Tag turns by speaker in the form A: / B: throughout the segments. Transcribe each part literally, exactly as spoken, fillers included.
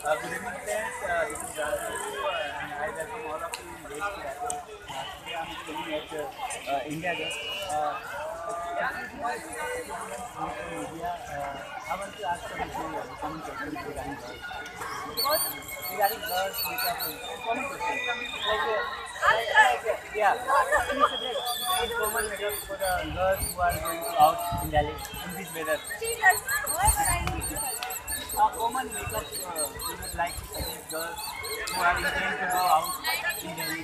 A: Uh, good evening, friends. Uh, this is Raju, uh, and I welcome all of you in Race to Rajo. Uh, today I'm staying at uh, uh, India Gate. Uh, social media. Uh, I want to ask some uh, common questions regarding girls. Regarding girls, makeup, uh, common questions. Like, uh, like, like uh, yeah, please suggest some common makeup for the girls who are going to out in Delhi in this weather. A common makeup uh, we would like to suggest girls who are intending to go out in Delhi.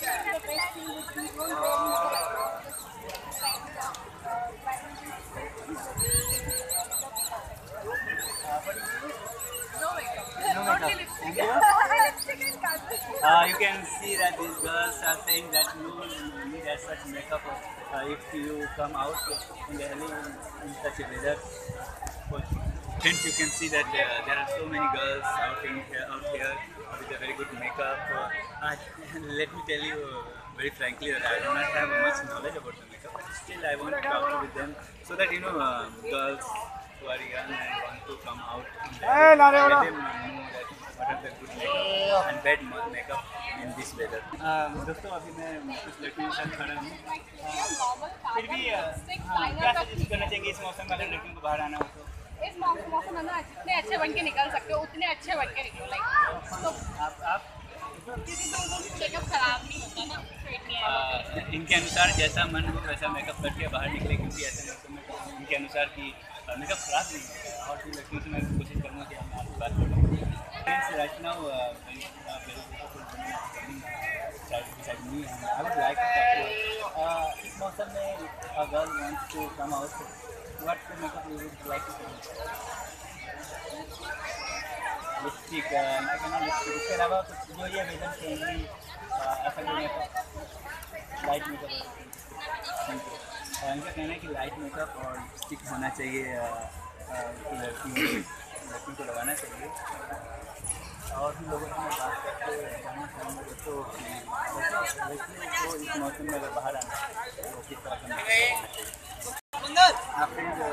A: Uh, what is it? No makeup. And you? Uh, you can see that these girls are saying that you need as such makeup uh, if you come out in Delhi in, in such a weather. But Friends, you can see that uh, there are so many girls out in here, out here with a very good makeup. Uh, I, let me tell you uh, very frankly that I do not have much knowledge about the makeup, but still I want to talk with them so that you know uh, girls who are young and want to come out in Delhi, let them know that what are the good makeup and bad ma- makeup in this weather. Um, दोस्तों अभी मैं कुछ लड़कियों के साथ खड़ा हूँ अ, फिर भी अ, हाँ, क्या सजेस्ट करना चाहेंगे इस मौसम में अगर लड़कियों को बाहर आना हो तो
B: इस मौसम मौसम में ना जितने अच्छे बन के निकल सकते हो उतने अच्छे बन के निकलो लाइक तो
A: आप आप
B: क्योंकि तो मेकअप खराब नहीं होता ना फिट नहीं आएगा
A: आ, इनके अनुसार जैसा मन हो वैसा मेकअप करके बाहर निकले क्योंकि ऐसे मौसम में इनके अनुसार कि मेकअप खराब नहीं होता और भी लड़कियों से मैं कोशिश करूँगा कि मैं आपकी बात करूँ friends right now very beautiful standing beside me and I would like to talk to her. Uh, इस मौसम में a girl wants to come out, what makeup you would like to do? Lipstick इनके कहना lipstick इसके अलावा कुछ जो ये वेदर फ्रेंडली ऐसा कोई makeup light makeup thank you इनका कहना है कि लाइट मेकअप और लिपस्टिक होना चाहिए अ, अ, लड़की लड़की को लगाना चाहिए और भी लोगों से मैं बात करके जानना चाहूँगा तो लड़कियों को इस मौसम में अगर बाहर आना है तो किस तरह करना चाहिए आप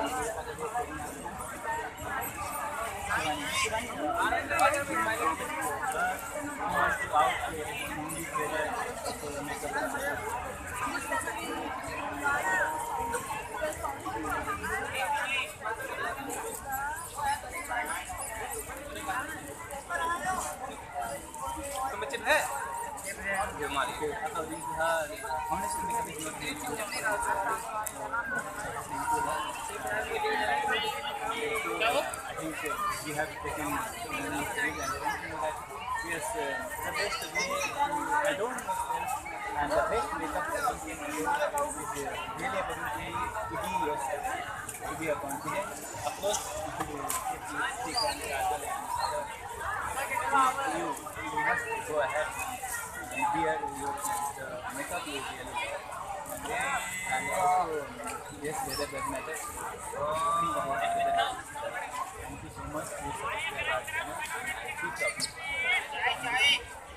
A: I think uh, we have taken many things and one thing that yes, uh, the best way to, I don't know else, and the best makeup that you can do is uh, really about to be, to be yourself, to be a confident. Of course, if you take lipstick and kajal and other, you, you must go ahead and wear your the makeup you really love. And then, and also, yes, weather does matter. Think about the weather. Thank you so much. Please subscribe our channel and keep talking.